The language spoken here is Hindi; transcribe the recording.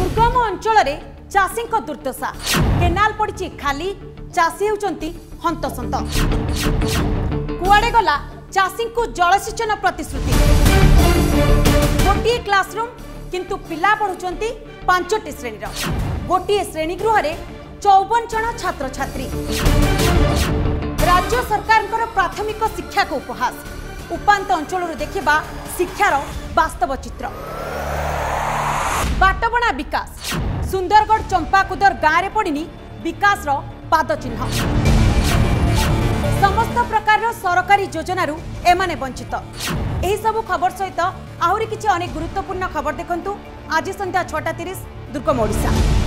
दुर्गम अंचल चाषी दुर्दशा केनाल पड़ी खाली चाषी होती हंतसंत कुआड़े गला चाषी को जलसेचन प्रतिश्रुति गोटे क्लासरूम किंतु पिला पढ़ुंट 5टी श्रेणी गोटे श्रेणी गृह 54 जन छात्र छात्री राज्य सरकार प्राथमिक शिक्षा को उपहास उपांत अंचल देखा शिक्षार वास्तव चित्र बाटबणा विकास सुंदरगढ़ चंपाकुदर गाँव में पड़नी विकास पाद चिन्ह समस्त प्रकार सरकारी योजनारू एमाने वंचित यही सब खबर सहित आहरी किछि अनेक गुरुत्वपूर्ण खबर देखंतु आज संध्या 6:30 दुर्गम ओडिशा।